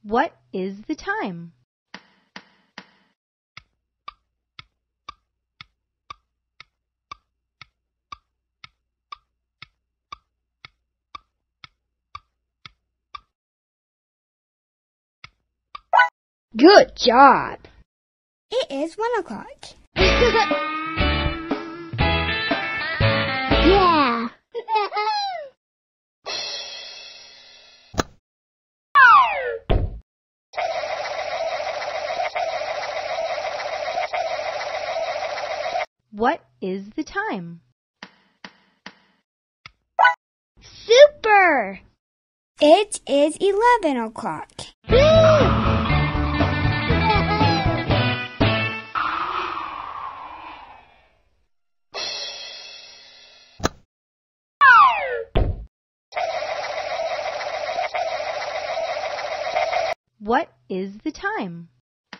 What is the time? Good job! It is 1 o'clock. Yeah! What is the time? Super! It is 11 o'clock. What is the time?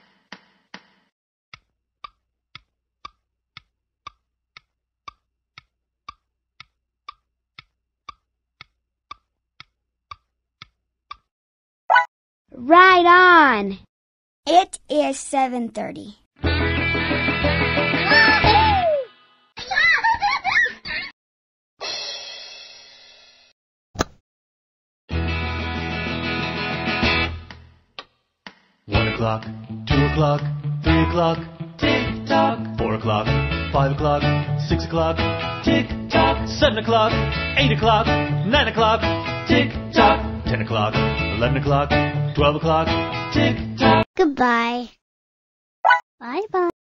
Right on! It is 7:30. One o'clock, 2 o'clock, 3 o'clock, tick-tock. 4 o'clock, 5 o'clock, 6 o'clock, tick-tock. 7 o'clock, 8 o'clock, 9 o'clock, tick-tock. 10 o'clock, 11 o'clock, 12 o'clock, tick-tock. Goodbye. Bye-bye.